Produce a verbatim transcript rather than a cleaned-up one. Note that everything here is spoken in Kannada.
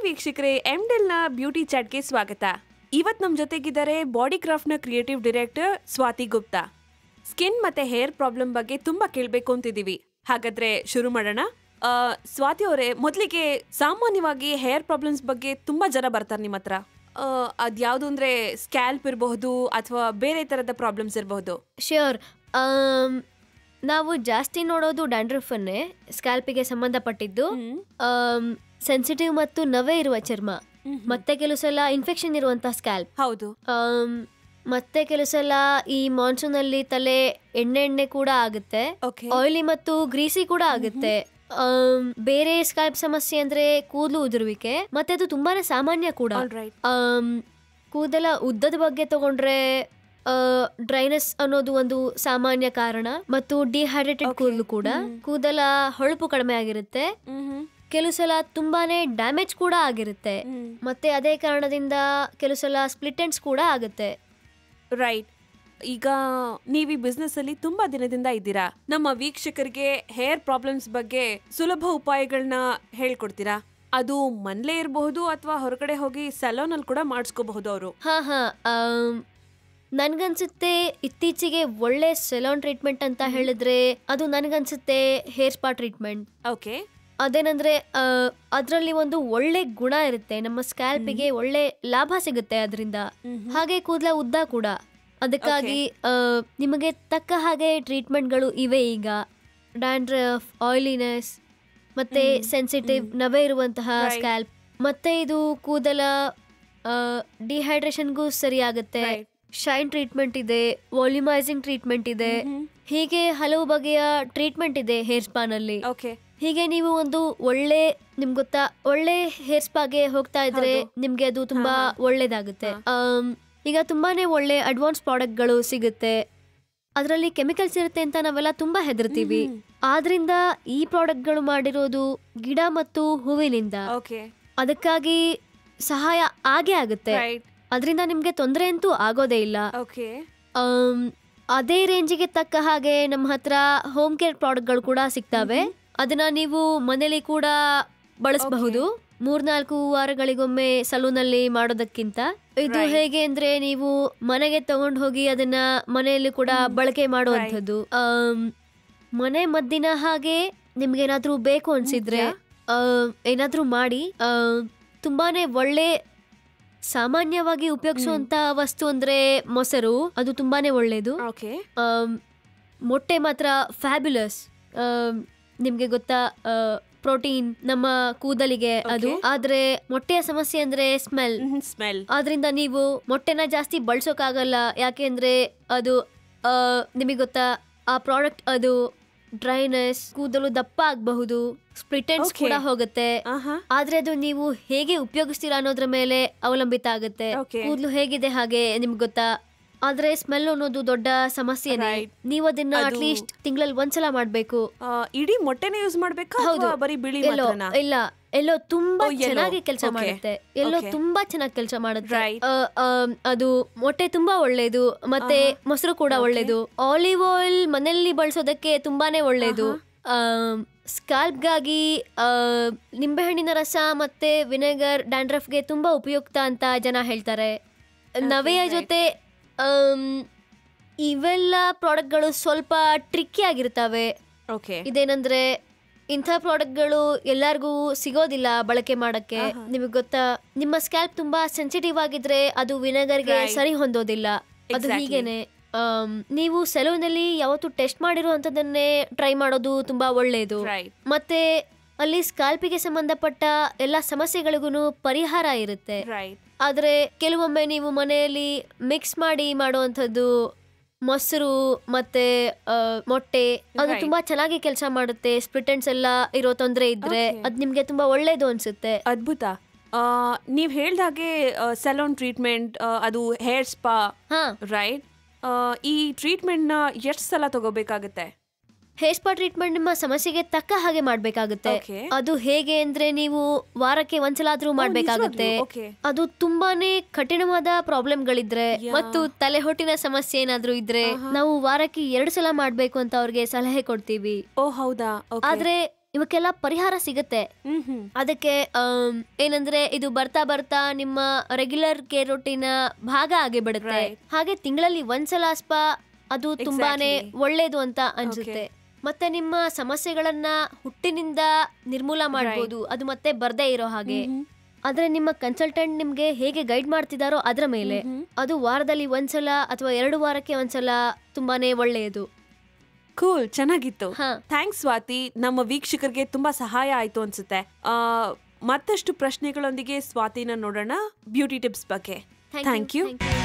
ವೀಕ್ಷಕರೇ, ಎಂಡೆಲ್ ನ ಬ್ಯೂಟಿ ಚಾಟ್ಗೆ ಸ್ವಾಗತ. ಇವತ್ತು ನಮ್ಮ ಜೊತೆಗಿದ್ದಾರೆ ಬಾಡಿಕ್ರಾಫ್ಟ್ ನ creative director Swati Gupta. Skin ಮತ್ತೆ ಹೇರ್ ಪ್ರಾಬ್ಲಮ್ ಬಗ್ಗೆ ತುಂಬಾ ಕೇಳಬೇಕು ಅಂತಿದೀವಿ. ಹಾಗಾದ್ರೆ ಶುರು ಮಾಡೋಣ. ಸ್ವಾತಿ ಅವರೇ, ಮೊದಲಿಗೆ ಸಾಮಾನ್ಯವಾಗಿ ಹೇರ್ ಪ್ರಾಬ್ಲಮ್ಸ್ ಬಗ್ಗೆ ತುಂಬಾ ಜನ ಬರ್ತಾರೆ ನಿಮ್ಮ ಹತ್ರ. ಅದ್ಯಾವುದು ಅಂದ್ರೆ ಸ್ಕ್ಯಾಲ್ಪ್ ಇರಬಹುದು ಅಥವಾ ಬೇರೆ ತರದ ಪ್ರಾಬ್ಲಮ್ಸ್ ಇರಬಹುದು. ಶ್ಯೂರ್. ನಾವು ಜಾಸ್ತಿ ನೋಡೋದು ಡ್ಯಾಂಡ್ರಫ್ ಅನ್ನೇ, ಸ್ಕ್ಯಾಲ್ಪಿಗೆ ಸಂಬಂಧಪಟ್ಟಿದ್ದು. ಸೆನ್ಸಿಟಿವ್ ಮತ್ತು ನವೆ ಇರುವ ಚರ್ಮ, ಮತ್ತೆ ಕೆಲವು ಸಲ ಇನ್ಫೆಕ್ಷನ್ ಇರುವಂತಹ ಸ್ಕ್ಯಾಲ್ಪ್. ಹೌದು. ಮತ್ತೆ ಕೆಲವು ಸಲ ಈ ಮಾನ್ಸೂನ್ ಅಲ್ಲಿ ತಲೆ ಎಣ್ಣೆ ಎಣ್ಣೆ ಕೂಡ ಆಗುತ್ತೆ, ಆಯಿಲಿ ಮತ್ತು ಗ್ರೀಸಿ ಕೂಡ ಆಗುತ್ತೆ. ಬೇರೆ ಸ್ಕ್ಯಾಲ್ಪ್ ಸಮಸ್ಯೆ ಅಂದ್ರೆ ಕೂದಲು ಉದುರುವಿಕೆ, ಮತ್ತೆ ಅದು ತುಂಬಾನೇ ಸಾಮಾನ್ಯ ಕೂಡ. ಕೂದಲ ಉದ್ದದ ಬಗ್ಗೆ ತಗೊಂಡ್ರೆ ಡ್ರೈನೆಸ್ ಅನ್ನೋದು ಒಂದು ಸಾಮಾನ್ಯ ಕಾರಣ, ಮತ್ತು ಡಿಹೈಡ್ರೇಟೆಡ್ ಕೂದಲು ಕೂಡ. ಕೂದಲ ಹೊಳಪು ಕಡಿಮೆ ಆಗಿರುತ್ತೆ, ಕೆಲವು ಸಲ ತುಂಬಾನೇ ಡ್ಯಾಮೇಜ್ ಕೂಡ ಆಗಿರುತ್ತೆ, ಮತ್ತೆ ಅದೇ ಕಾರಣದಿಂದ ಕೆಲವು ಸಲ ಸ್ಪ್ಲಿಟ್ ಎಂಡ್ಸ್ ಕೂಡ ಆಗುತ್ತೆ. ರೈಟ್. ಈಗ ನೀವು ಈ ಬಿಸ್ನೆಸ್ ಅಲ್ಲಿ ತುಂಬಾ ದಿನದಿಂದ ಇದ್ದೀರಾ. ನಮ್ಮ ವೀಕ್ಷಕರಿಗೆ ಹೇರ್ ಪ್ರಾಬ್ಲಮ್ಸ್ ಬಗ್ಗೆ ಸುಲಭ ಉಪಾಯಗಳನ್ನ ಹೇಳ್ಕೊಡ್ತೀರಾ? ಅದು ಮನೇಲೇ ಇರಬಹುದು ಅಥವಾ ಹೊರಗಡೆ ಹೋಗಿ ಸಲೂನ್ ಅಲ್ಲಿ ಕೂಡ ಮಾಡಿಸ್ಕೋಬಹುದು ಅವರು. ಹಾ ಹಾ ನನ್ಗನ್ಸುತ್ತೆ ಇತ್ತೀಚೆಗೆ ಒಳ್ಳೆ ಸೆಲಾನ್ ಟ್ರೀಟ್ಮೆಂಟ್ ಅಂತ ಹೇಳಿದ್ರೆ ಅದು ನನ್ಗನ್ಸುತ್ತೆ ಹೇರ್ ಸ್ಪಾ ಟ್ರೀಟ್ಮೆಂಟ್. ಓಕೆ. ಅದೇನಂದ್ರೆ ಅದ್ರಲ್ಲಿ ಒಂದು ಒಳ್ಳೆ ಗುಣ ಇರುತ್ತೆ, ನಮ್ಮ ಸ್ಕ್ಯಾಲ್ಪಿಗೆ ಒಳ್ಳೆ ಲಾಭ ಸಿಗುತ್ತೆ ಅದರಿಂದ. ಹಾಗೆ ಕೂದಲ ಉದ್ದ ಕೂಡ. ಅದಕ್ಕಾಗಿ ನಿಮಗೆ ತಕ್ಕ ಹಾಗೆ ಟ್ರೀಟ್ಮೆಂಟ್ಗಳು ಇವೆ ಈಗ. ಡ್ಯಾಂಡ್ರಫ್, ಆಯಿಲಿನೆಸ್, ಮತ್ತೆ ಸೆನ್ಸಿಟಿವ್ ನವೆ ಇರುವಂತಹ ಸ್ಕ್ಯಾಲ್ಪ್, ಮತ್ತೆ ಇದು ಕೂದಲ ಡಿಹೈಡ್ರೇಷನ್ಗೂ ಸರಿಯಾಗುತ್ತೆ. ಶೈನ್ ಟ್ರೀಟ್ಮೆಂಟ್ ಇದೆ, ವಾಲ್ಯೂಮೈಸಿಂಗ್ ಟ್ರೀಟ್ಮೆಂಟ್ ಇದೆ, ಹೀಗೆ ಹಲವು ಬಗೆಯ ಟ್ರೀಟ್ಮೆಂಟ್ ಇದೆ ಹೇರ್ ಸ್ಪಾನಲ್ಲಿ. ಹೀಗೆ ನೀವು ಒಂದು ಒಳ್ಳೆ, ನಿಮ್ಗೆ ಗೊತ್ತಾ, ಒಳ್ಳೆ ಹೇರ್ ಸ್ಪಾಗೆ ಹೋಗ್ತಾ ಇದ್ರೆ ನಿಮ್ಗೆ ಅದು ತುಂಬಾ ಒಳ್ಳೇದಾಗುತ್ತೆ. ಈಗ ತುಂಬಾನೇ ಒಳ್ಳೆ ಅಡ್ವಾನ್ಸ್ ಪ್ರಾಡಕ್ಟ್ ಗಳು ಸಿಗುತ್ತೆ, ಅದರಲ್ಲಿ ಕೆಮಿಕಲ್ಸ್ ಇರುತ್ತೆ ಅಂತ ನಾವೆಲ್ಲ ತುಂಬಾ ಹೆದರ್ತೀವಿ. ಆದ್ರಿಂದ ಈ ಪ್ರಾಡಕ್ಟ್ ಗಳು ಮಾಡಿರೋದು ಗಿಡ ಮತ್ತು ಹೂವಿನಿಂದ. ಅದಕ್ಕಾಗಿ ಸಹಾಯ ಆಗೇ ಆಗುತ್ತೆ, ಅದರಿಂದ ನಿಮ್ಗೆ ತೊಂದರೆ ಅಂತೂ ಆಗೋದೇ ಇಲ್ಲ. ಅದೇ ರೇಂಜಿಗೆ ತಕ್ಕ ಹಾಗೆ ನಮ್ಮ ಹತ್ರ ಹೋಮ್ ಕೇರ್ ಪ್ರಾಡಕ್ಟ್ ಗಳು ಕೂಡ ಸಿಗ್ತವೆ. ಅದನ್ನ ನೀವು ಮನೇಲಿ ಕೂಡ ಬಳಸಬಹುದು, ಮೂರ್ನಾಲ್ಕು ವಾರಗಳಿಗೊಮ್ಮೆ ಸಲೂನ್ ಅಲ್ಲಿ ಮಾಡೋದಕ್ಕಿಂತ. ಇದು ಹೇಗೆ ಅಂದ್ರೆ ನೀವು ಮನೆಗೆ ತಗೊಂಡು ಹೋಗಿ ಅದನ್ನ ಮನೆಯಲ್ಲಿ ಕೂಡ ಬಳಕೆ ಮಾಡುವಂಥದ್ದು. ಮನೆ ಮದ್ದಿನ ಹಾಗೆ ನಿಮ್ಗೆ ಏನಾದ್ರೂ ಬೇಕು ಅನ್ಸಿದ್ರೆ ಏನಾದ್ರೂ ಮಾಡಿ. ತುಂಬಾನೇ ಒಳ್ಳೆ ಸಾಮಾನ್ಯವಾಗಿ ಉಪಯೋಗಿಸುವಂತ ವಸ್ತು ಅಂದ್ರೆ ಮೊಸರು, ಅದು ತುಂಬಾನೇ ಒಳ್ಳೇದು. ಮೊಟ್ಟೆ ಮಾತ್ರ ಫ್ಯಾಬ್ಯುಲಸ್. ನಿಮ್ಗೆ ಗೊತ್ತಾ, ಪ್ರೋಟೀನ್ ನಮ್ಮ ಕೂದಲಿಗೆ ಅದು. ಆದ್ರೆ ಮೊಟ್ಟೆಯ ಸಮಸ್ಯೆ ಅಂದ್ರೆ ಸ್ಮೆಲ್ ಸ್ಮೆಲ್ ಆದ್ರಿಂದ ನೀವು ಮೊಟ್ಟೆನ ಜಾಸ್ತಿ ಬಳಸೋಕಾಗಲ್ಲ. ಯಾಕೆಂದ್ರೆ ಅದು ನಿಮಗೆ ಗೊತ್ತಾ, ಆ ಪ್ರಾಡಕ್ಟ್ ಅದು ಡ್ರೈನೆಸ್, ಕೂದಲು ದಪ್ಪ ಆಗಬಹುದು, ಸ್ಪ್ಲಿಟ್ ಎಂಡ್ಸ್ ಕೂಡ ಹೋಗುತ್ತೆ. ಆದ್ರೆ ಅದು ನೀವು ಹೇಗೆ ಉಪಯೋಗಿಸ್ತೀರಾ ಅನ್ನೋದ್ರ ಮೇಲೆ ಅವಲಂಬಿತ ಆಗುತ್ತೆ. ಕೂದಲು ಹೇಗಿದೆ ಹಾಗೆ ನಿಮ್ಗೆ ಗೊತ್ತಾ. ಆದ್ರೆ ಸ್ಮೆಲ್ ಅನ್ನೋದು ದೊಡ್ಡ ಸಮಸ್ಯೆನೇ. ನೀವು ಅದನ್ನ ಅಟ್ಲೀಸ್ಟ್ ತಿಂಗಳಲ್ಲಿ ಒಂದ್ಸಲ ಮಾಡ್ಬೇಕು. ಇಡೀ ಮೊಟ್ಟೆನೇ ಯೂಸ್ ಮಾಡ್ಬೇಕಾ? ಹೌದು. ಬರೀ ಬಿಳಿ ಮಾತ್ರನಾ? ಇಲ್ಲ, ಎಲ್ಲೋ ತುಂಬಾ ಚೆನ್ನಾಗಿ ಕೆಲಸ ಮಾಡುತ್ತೆ, ಎಲ್ಲೋ ತುಂಬಾ ಚೆನ್ನಾಗಿ ಕೆಲಸ ಮಾಡುತ್ತೆ. ಅದು ಮೊಟ್ಟೆ ತುಂಬಾ ಒಳ್ಳೇದು, ಮತ್ತೆ ಮೊಸರು ಕೂಡ ಒಳ್ಳೇದು. ಆಲಿವ್ ಆಯಿಲ್ ಮನೆಯಲ್ಲಿ ಬಳಸೋದಕ್ಕೆ ತುಂಬಾನೇ ಒಳ್ಳೇದು. ಸ್ಕಾಲ್ಪ್ಗಾಗಿ ನಿಂಬೆಹಣ್ಣಿನ ರಸ ಮತ್ತೆ ವಿನೆಗರ್ ಡ್ಯಾಂಡ್ರಫ್ಗೆ ತುಂಬಾ ಉಪಯುಕ್ತ ಅಂತ ಜನ ಹೇಳ್ತಾರೆ. ನವೆಯ ಜೊತೆ ಇವೆಲ್ಲ ಪ್ರಾಡಕ್ಟ್ಗಳು ಸ್ವಲ್ಪ ಟ್ರಿಕ್ಕಿ ಆಗಿರ್ತವೆ. ಇದೇನಂದ್ರೆ ಇಂಥ ಪ್ರಾಡಕ್ಟ್ಗಳು ಎಲ್ಲರಿಗೂ ಸಿಗೋದಿಲ್ಲ ಬಳಕೆ ಮಾಡಕ್ಕೆ. ನಿಮಗೆ ಗೊತ್ತಾ, ನಿಮ್ಮ ಸ್ಕ್ಯಾಲ್ಪ್ ತುಂಬಾ ಸೆನ್ಸಿಟಿವ್ ಆಗಿದ್ರೆ ಅದು ವಿನೆಗರ್ಗೆ ಸರಿ ಹೊಂದೋದಿಲ್ಲ. ಅದು ಹೀಗೇನೆ. ನೀವು ಸೆಲೂನ್ ಅಲ್ಲಿ ಯಾವತ್ತು ಟೆಸ್ಟ್ ಮಾಡಿರುವಂತದನ್ನೇ ಟ್ರೈ ಮಾಡೋದು ತುಂಬಾ ಒಳ್ಳೇದು. ಮತ್ತೆ ಅಲ್ಲಿ ಸ್ಕಾಲ್ಪಿಗೆ ಸಂಬಂಧಪಟ್ಟ ಎಲ್ಲಾ ಸಮಸ್ಯೆಗಳಿಗೂ ಪರಿಹಾರ ಇರುತ್ತೆ. ಆದ್ರೆ ಕೆಲವೊಮ್ಮೆ ನೀವು ಮನೆಯಲ್ಲಿ ಮಿಕ್ಸ್ ಮಾಡಿ ಮಾಡುವಂಥದ್ದು ಮೊಸರು ಮತ್ತೆ ಮೊಟ್ಟೆ, ಅದು ತುಂಬಾ ಚೆನ್ನಾಗಿ ಕೆಲಸ ಮಾಡುತ್ತೆ. ಸ್ಪ್ಲಿಟ್ ಎಂಡ್ಸ್ ಎಲ್ಲ ಇರೋ ತೊಂದರೆ ಇದ್ರೆ ಅದ್ ನಿಮ್ಗೆ ತುಂಬಾ ಒಳ್ಳೇದು ಅನ್ಸುತ್ತೆ. ಅದ್ಭುತ. ನೀವ್ ಹೇಳ್ದಾಗೆ ಸಲೂನ್ ಟ್ರೀಟ್ಮೆಂಟ್, ಅದು ಹೇರ್ ಸ್ಪಾ, ರೈಟ್? ಈ ಟ್ರೀಟ್ಮೆಂಟ್ ನ ಎಷ್ಟು ಸಲ ತಗೋಬೇಕಾಗುತ್ತೆ? ಹೇರ್ ಸ್ಪಾ ಟ್ರೀಟ್ಮೆಂಟ್ ನಿಮ್ಮ ಸಮಸ್ಯೆಗೆ ತಕ್ಕ ಹಾಗೆ ಮಾಡ್ಬೇಕಾಗುತ್ತೆ. ಅದು ಹೇಗೆ ಅಂದ್ರೆ ನೀವು ವಾರಕ್ಕೆ ಒಂದ್ಸಲ ಆದ್ರೂ ಮಾಡ್ಬೇಕಾಗುತ್ತೆ. ಅದು ತುಂಬಾನೇ ಕಠಿಣವಾದ ಪ್ರಾಬ್ಲಮ್ಗಳಿದ್ರೆ ಮತ್ತು ತಲೆ ಹೊಟ್ಟಿನ ಸಮಸ್ಯೆ ಏನಾದ್ರೂ ಇದ್ರೆ ನಾವು ವಾರಕ್ಕೆ ಎರಡು ಸಲ ಮಾಡ್ಬೇಕು ಅಂತ ಅವ್ರಿಗೆ ಸಲಹೆ ಕೊಡ್ತೀವಿ. ಓ ಹೌದಾ? ಆದ್ರೆ ಇವಕ್ಕೆಲ್ಲ ಪರಿಹಾರ ಸಿಗುತ್ತೆ. ಅದಕ್ಕೆ ಆಮ್, ಏನಂದ್ರೆ ಇದು ಬರ್ತಾ ಬರ್ತಾ ನಿಮ್ಮ ರೆಗ್ಯುಲರ್ ಕೇರ್ ರೂಟೀನ್ ಭಾಗ ಆಗಿ ಬಿಡುತ್ತೆ. ಹಾಗೆ ತಿಂಗಳಲ್ಲಿ ಒಂದ್ಸಲ ಸ್ಪಾ ಅದು ತುಂಬಾನೇ ಒಳ್ಳೇದು ಅಂತ ಅನ್ಸುತ್ತೆ. ಮತ್ತೆ ನಿಮ್ಮ ಸಮಸ್ಯೆಗಳನ್ನ ಹುಟ್ಟಿನಿಂದ ನಿರ್ಮೂಲ ಮಾಡಬಹುದು, ಅದು ಮತ್ತೆ ಬರ್ದೇ ಇರೋ ಹಾಗೆ. ಆದ್ರೆ ನಿಮ್ಮ ಕನ್ಸಲ್ಟೆಂಟ್ ನಿಮ್ಗೆ ಹೇಗೆ ಗೈಡ್ ಮಾಡ್ತಿದಾರೋ ಅದ್ರ ಮೇಲೆ. ಅದು ವಾರದಲ್ಲಿ ಒಂದ್ಸಲ ಅಥವಾ ಎರಡು ವಾರಕ್ಕೆ ಒಂದ್ಸಲ ತುಂಬಾನೇ ಒಳ್ಳೆಯದು. ಕೂಲ್, ಚೆನ್ನಾಗಿತ್ತು. ಥ್ಯಾಂಕ್ಸ್ ಸ್ವಾತಿ. ನಮ್ಮ ವೀಕ್ಷಕರಿಗೆ ತುಂಬಾ ಸಹಾಯ ಆಯ್ತು ಅನ್ಸುತ್ತೆ. ಮತ್ತಷ್ಟು ಪ್ರಶ್ನೆಗಳೊಂದಿಗೆ ಸ್ವಾತಿನ ನೋಡೋಣ ಬ್ಯೂಟಿ ಟಿಪ್ಸ್ ಬಗ್ಗೆ. Thank you.